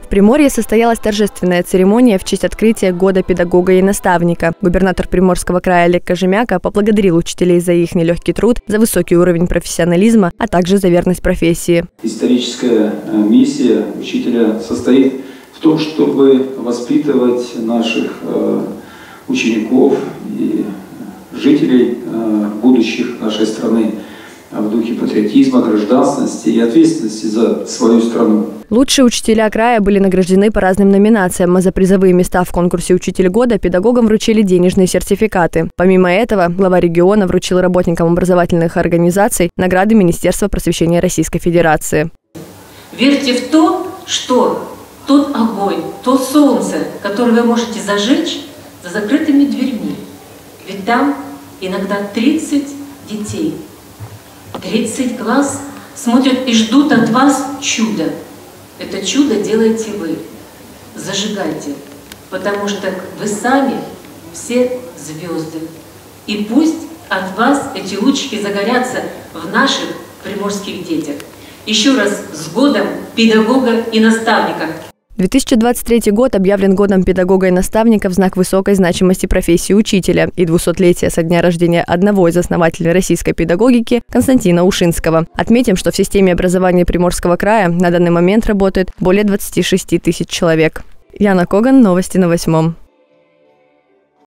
Приморье состоялась торжественная церемония в честь открытия Года педагога и наставника. Губернатор Приморского края Олег Кожемяка поблагодарил учителей за их нелегкий труд, за высокий уровень профессионализма, а также за верность профессии. Историческая миссия учителя состоит в том, чтобы воспитывать наших учеников и жителей будущих нашей страны в духе патриотизма, гражданственности и ответственности за свою страну. Лучшие учителя края были награждены по разным номинациям, а за призовые места в конкурсе «Учитель года» педагогам вручили денежные сертификаты. Помимо этого, глава региона вручил работникам образовательных организаций награды Министерства просвещения Российской Федерации. Верьте в то, что тот огонь, то солнце, которое вы можете зажечь за закрытыми дверьми. Ведь там иногда 30 детей, 30 глаз смотрят и ждут от вас чуда. Это чудо делаете вы. Зажигайте, потому что вы сами все звезды. И пусть от вас эти лучики загорятся в наших приморских детях. Еще раз с годом педагога и наставника. 2023 год объявлен годом педагога и наставника в знак высокой значимости профессии учителя и 200-летия со дня рождения одного из основателей российской педагогики Константина Ушинского. Отметим, что в системе образования Приморского края на данный момент работает более 26 тысяч человек. Яна Коган, новости на 8.